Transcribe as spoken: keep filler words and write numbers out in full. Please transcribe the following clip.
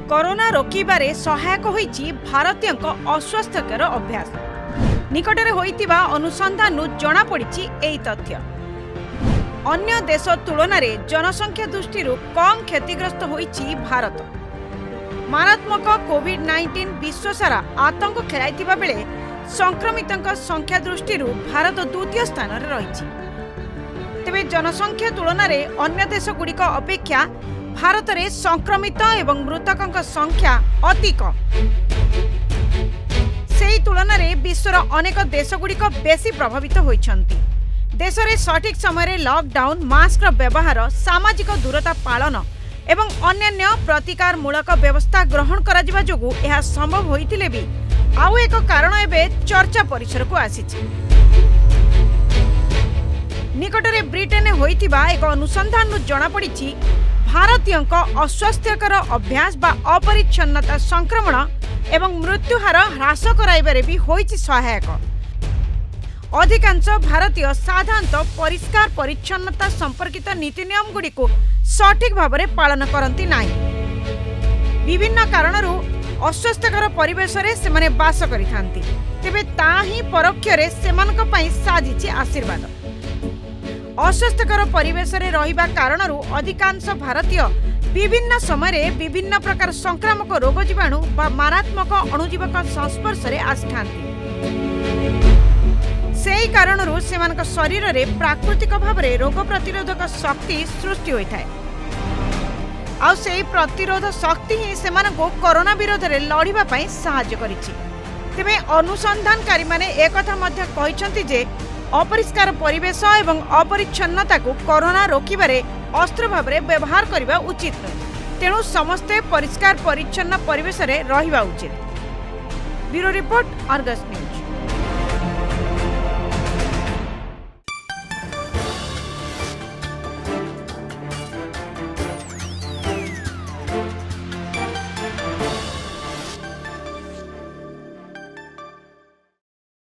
Corona रोकबारे सहायक होईछि भारतीय अस्वास्थ्यकर अभ्यास। निकटरे होइतिबा अनुसंधान जना पड़िछि एई तथ्य। अन्य देश तुलन में जनसंख्या दृष्टि कम क्षतिग्रस्त होइछि भारत। मारात्मक कोविड नाइंटीन विश्वसारा आतंक खेलाइतिबा बेले संक्रमितों संख्या दृष्टि भारत द्वितीय स्थान में रही। तेबे जनसंख्या तुलन में अन्य देशगुड़िक अपेक्षा भारत में संक्रमित एवं मृतकों संख्या अति कम। से तुलन में विश्वर अनेक देशगुड़िक बेसी प्रभावित होइछन्ति। देश में सठिक समय लॉकडाउन, मास्क व्यवहार, सामाजिक दूरता पालन एवं अन्यान्य प्रतिकारमूलक व्यवस्था ग्रहण करा जोगु यह संभव होइतिले भी आउ एक कारण एबे चर्चा परिसर को आसीछि। निकटरे ब्रिटेन होइतिबा एक अनुसंधान जना पड़िछि भारतीय अस्वास्थ्यकर अभ्यास बा अपरिच्छन्नता संक्रमण एवं मृत्युहार ह्रास कराइबारे भी होइछि सहायक। अधिकांश भारतीय साधारणतः परिष्कार परिच्छन्नता संपर्कित नीति नियम गुड़ी को सठिक भाव में पालन करती नाही। विभिन्न कारणरू अस्वास्थ्यकर परिवेश रे सेमाने बास करिथांती। तेबे ताही परोक्षरे सेमानक पई साजिछि आशीर्वाद। अस्वास्थ्यकर परिवेश रे रहिबा कारणरू अधिकांश भारतीय विभिन्न समय विभिन्न प्रकार संक्रामक रोग जीवाणु बा मारात्मक अणुजीवक संस्पर्श रे आसिथांती। सेही कारणरू सेमानक शरीर रे प्राकृतिक भाव में रोग प्रतिरोधक शक्ति सृष्टि होइथाय। आउ सेही प्रतिरोध शक्ति ही सेमानको कोरोना विरोध रे लड़िबा पई सहायता करिछि। तेबे अनुसंधानकारी माने एक कथा मध्य कहिसंती जे अपरिष्कार परिवेश एवं अपरिच्छन्नता को कोरोना रोकिबारे अस्त्र भाव में व्यवहार करबा उचित नय। तेणु समस्ते परिष्कार परिच्छन्न परिवेश रे रहिबा उचित। Bureau report, Argus news.